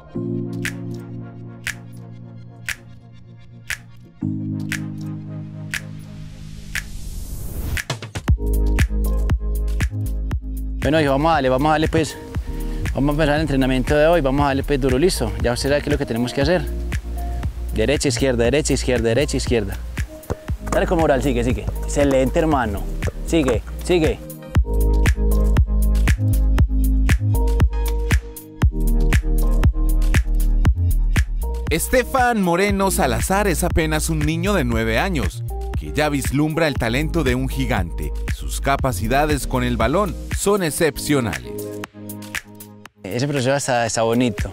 Bueno, hijo, vamos a darle pues, vamos a empezar el entrenamiento de hoy, vamos a darle pues duro, listo. Ya usted sabe qué es lo que tenemos que hacer. Derecha, izquierda, derecha, izquierda, derecha, izquierda. Dale con moral, sigue, sigue. Excelente, hermano. Sigue, sigue. Estefan Moreno Salazar es apenas un niño de 9 años, que ya vislumbra el talento de un gigante. Sus capacidades con el balón son excepcionales. Ese proceso está bonito.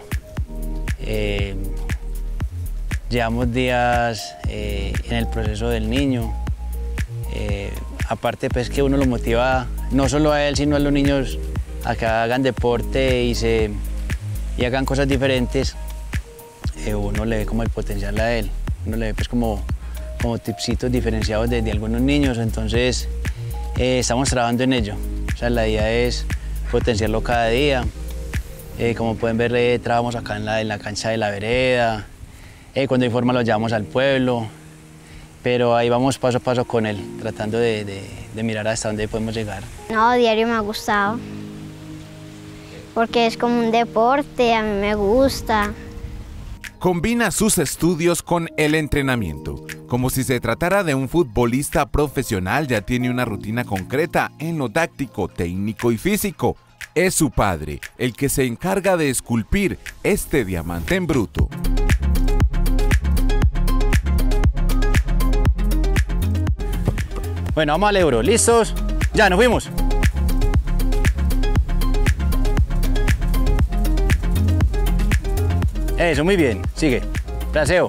Llevamos días en el proceso del niño. Aparte pues que uno lo motiva no solo a él, sino a los niños a que hagan deporte y hagan cosas diferentes. Uno le ve como el potencial a él. Uno le ve pues como tipsitos diferenciados de algunos niños. Entonces estamos trabajando en ello. O sea, la idea es potenciarlo cada día. Como pueden ver, trabajamos acá en la cancha de la vereda. Cuando hay forma lo llevamos al pueblo, pero ahí vamos paso a paso con él, tratando de mirar hasta dónde podemos llegar. No, diario me ha gustado, porque es como un deporte, a mí me gusta. Combina sus estudios con el entrenamiento. Como si se tratara de un futbolista profesional, ya tiene una rutina concreta en lo táctico, técnico y físico. Es su padre el que se encarga de esculpir este diamante en bruto. Bueno, vamos al euro. ¿Listos? Ya, nos fuimos. Eso, muy bien. Sigue. Braceo.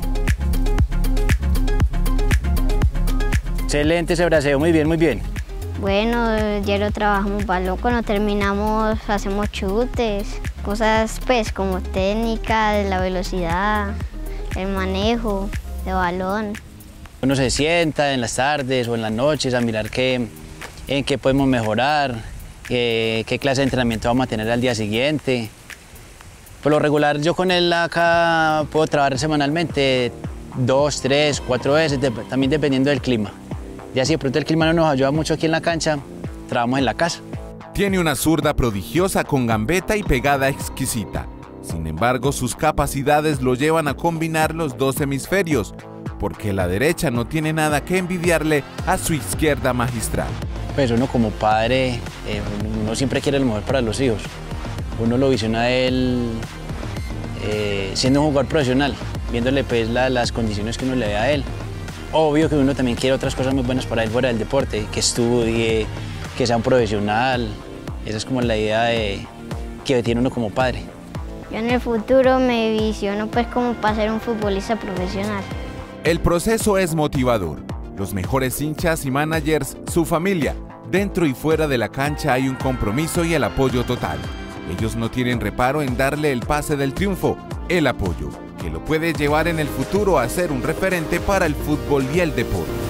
Excelente ese braceo. Muy bien, muy bien. Bueno, ya lo trabajamos balón. Cuando terminamos hacemos chutes. Cosas pues como técnica, de la velocidad, el manejo de balón. Uno se sienta en las tardes o en las noches a mirar en qué podemos mejorar, qué clase de entrenamiento vamos a tener al día siguiente. Por lo regular, yo con él acá puedo trabajar semanalmente 2, 3, 4 veces, también dependiendo del clima. Ya si de pronto el clima no nos ayuda mucho aquí en la cancha, trabajamos en la casa. Tiene una zurda prodigiosa con gambeta y pegada exquisita. Sin embargo, sus capacidades lo llevan a combinar los dos hemisferios, porque la derecha no tiene nada que envidiarle a su izquierda magistral. Pues uno como padre, uno siempre quiere lo mejor para los hijos. Uno lo visiona a él siendo un jugador profesional, viéndole pues las condiciones que uno le ve a él. Obvio que uno también quiere otras cosas muy buenas para él fuera del deporte, que estudie, que sea un profesional. Esa es como la idea que tiene uno como padre. Yo en el futuro me visiono pues como para ser un futbolista profesional. El proceso es motivador. Los mejores hinchas y managers, su familia. Dentro y fuera de la cancha hay un compromiso y el apoyo total. Ellos no tienen reparo en darle el pase del triunfo, el apoyo, que lo puede llevar en el futuro a ser un referente para el fútbol y el deporte.